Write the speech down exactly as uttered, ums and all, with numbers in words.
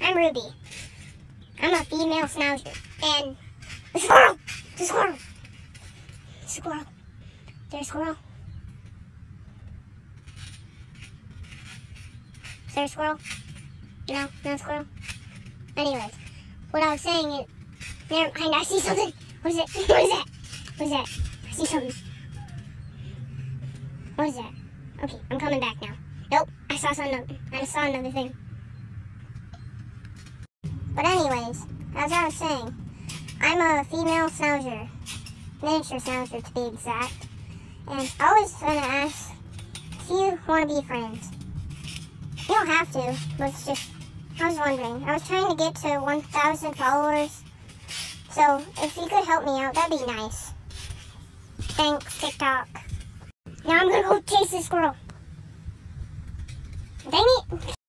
I'm Ruby. I'm a female schnauzer. And the squirrel! The squirrel! Squirrel. There's a squirrel. Is there a squirrel? No, no squirrel. Anyways, what I was saying is, never mind, I see something. What is it? What is that? What is that? I see something. What is that? Okay, I'm coming back now. Nope, I saw something. I saw another thing. But anyways, as I was saying, I'm a female schnauzer. Miniature schnauzer to be exact. And I was going to ask if you want to be friends. You don't have to, but it's just, I was wondering. I was trying to get to one thousand followers. So, if you could help me out, that'd be nice. Thanks, TikTok. Now I'm gonna go chase this squirrel. Dang it!